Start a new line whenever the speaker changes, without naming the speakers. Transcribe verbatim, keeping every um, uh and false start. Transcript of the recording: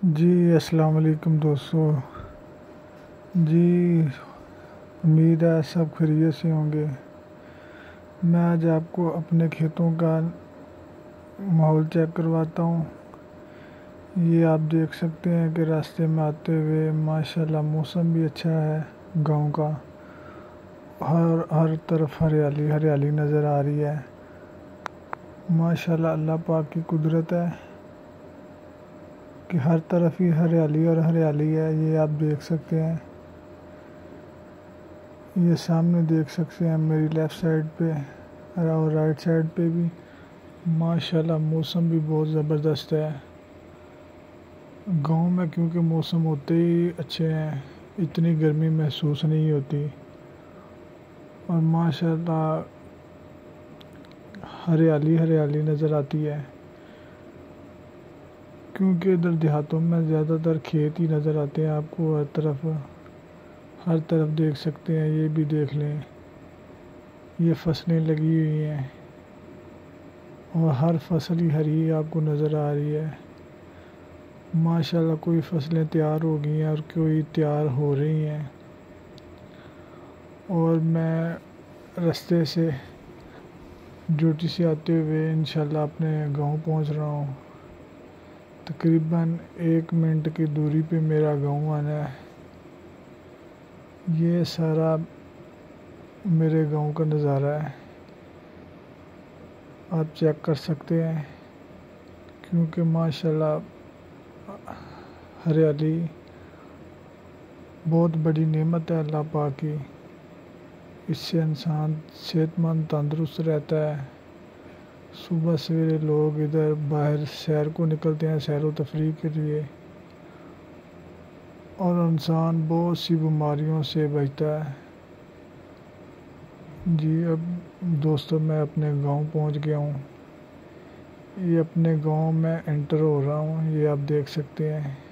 जी अस्सलाम वालेकुम दोस्तों। जी उम्मीद है सब खैरियत से होंगे। मैं आज आपको अपने खेतों का माहौल चेक करवाता हूँ। ये आप देख सकते हैं कि रास्ते में आते हुए माशाल्लाह मौसम भी अच्छा है। गांव का हर हर तरफ हरियाली हरियाली नज़र आ रही है। माशाल्लाह अल्लाह पाक की कुदरत है कि हर तरफ ही हरियाली और हरियाली है। ये आप देख सकते हैं, ये सामने देख सकते हैं मेरी लेफ़्ट साइड पे और राइट साइड पे भी माशाल्लाह मौसम भी बहुत ज़बरदस्त है। गांव में क्योंकि मौसम होते ही अच्छे हैं, इतनी गर्मी महसूस नहीं होती और माशाल्लाह हरियाली हरियाली नज़र आती है। क्योंकि इधर देहातों में ज़्यादातर खेत ही नज़र आते हैं आपको। हर तरफ हर तरफ देख सकते हैं, ये भी देख लें, ये फसलें लगी हुई हैं और हर फसल ही हरी आपको नज़र आ रही है। माशाल्लाह कोई फसलें तैयार हो गई हैं और कोई तैयार हो रही हैं। और मैं रास्ते से ड्यूटी से आते हुए इंशाल्लाह अपने गांव पहुंच रहा हूं। तकरीबन एक मिनट की दूरी पे मेरा गांव आना है। ये सारा मेरे गांव का नज़ारा है, आप चेक कर सकते हैं। क्योंकि माशाल्लाह हरियाली बहुत बड़ी नेमत है अल्लाह पाक की। इससे इंसान सेहतमंद तंदुरुस्त रहता है। सुबह सवेरे लोग इधर बाहर सैर को निकलते हैं, सैर व तफरीह के लिए, और इंसान बहुत सी बीमारियों से बचता है। जी अब दोस्तों मैं अपने गांव पहुंच गया हूं। ये अपने गांव में एंटर हो रहा हूं, ये आप देख सकते हैं।